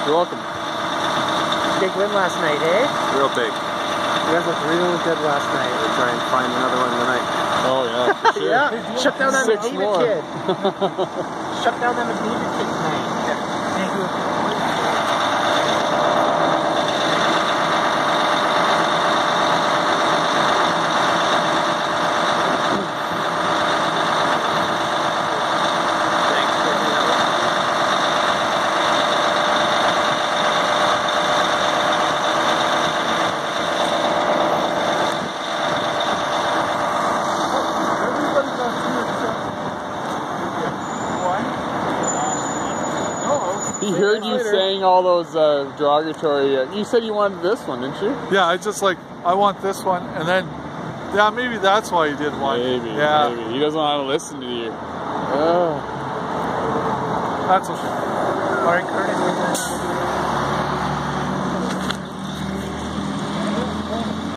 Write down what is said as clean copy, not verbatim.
You're welcome. Big win last night, eh? Real big. You guys looked really good last night. We'll try and find another one tonight. Oh yeah, for sure. Yeah, shut down that 6 McDavid more. kid. Shut down that McDavid kid tonight. Thank you. He heard you saying all those derogatory. You said you wanted this one, didn't you? Yeah, I want this one, and then, yeah, maybe that's why he did one. Maybe, yeah. maybe. He doesn't know how to listen to you. That's okay. All right, Curtis.